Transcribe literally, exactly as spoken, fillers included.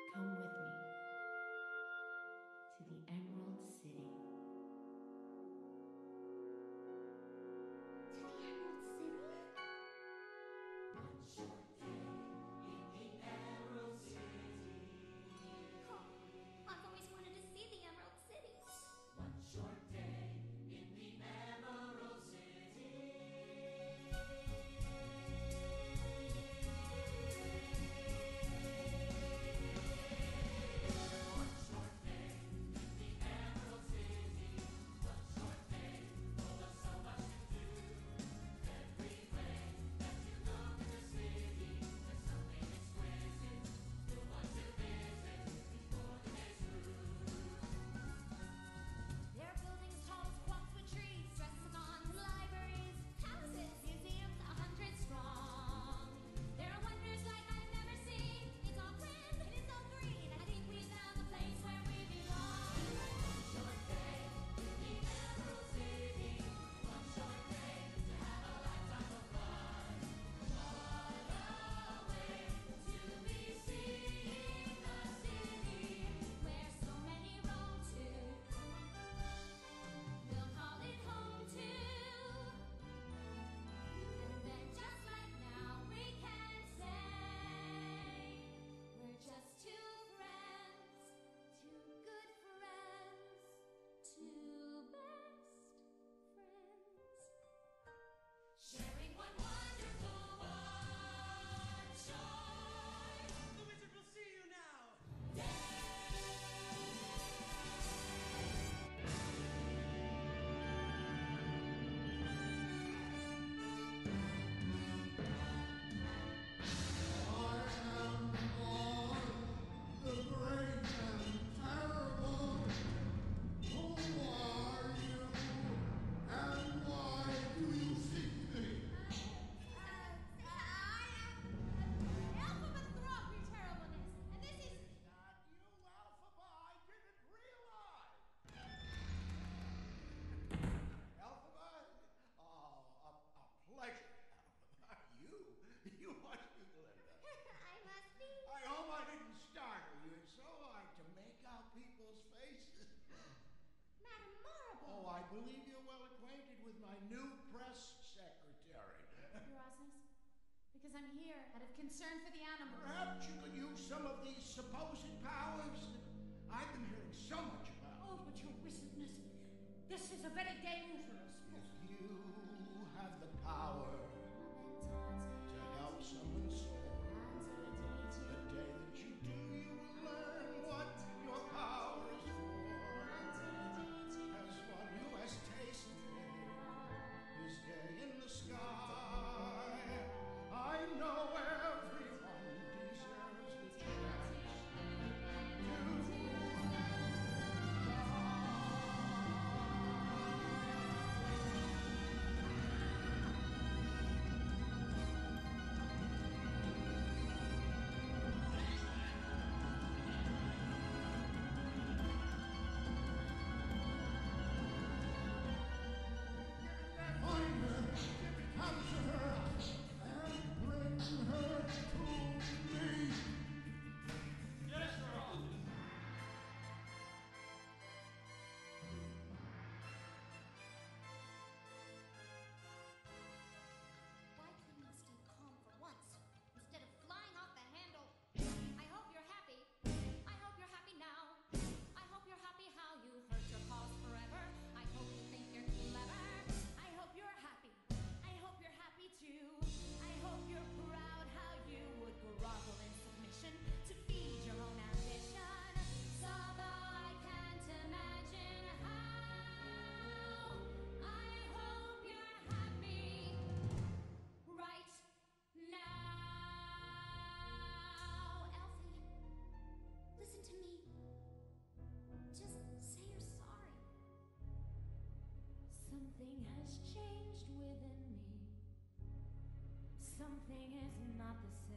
Come with me to the Emerald City. To the Emerald City? One short day in the Emerald City. Oh, I've always wanted to see the Emerald City. One short day in the Emerald City. Sharing one wonderful one joy. The wizard will see you now. The great and terrible. Who are you? And why do you seek me? Uh, I am Elphaba Thrum, your terribleness, and this is... Not you, Elphaba. I didn't realize. Elphaba? Oh, a, a pleasure. You? You must be Glinda. I must be. I hope I didn't startle you. It's so hard to make out people's faces. Madame Marble. Oh, I believe you're well acquainted with my new press secretary. Your Osnes, because I'm here out of concern for the animals. Perhaps you could use some of these supposed powers that I've been hearing so much about. Oh, but your wizardness, this is a very dangerous. If you have the power to help someone soar, the day that you do, you will learn what your power is for. As one who has tasted his day in the sky, I know everyone deserves the chance to find her, capture her, and bring her to me. Yes, Your Highness. Why couldn't you stay calm for once, instead of flying off the handle? I hope you're happy. I hope you're happy now. I hope you're happy how you hurt your paws forever. I hope you think you're clever. I hope you're happy. I hope you're happy too. I hope you're proud how you would grovel in submission to feed your own ambition. Although I can't imagine how. I hope you're happy right now. Elfie, listen to me. Just say you're sorry. Something has changed within me. Something is not the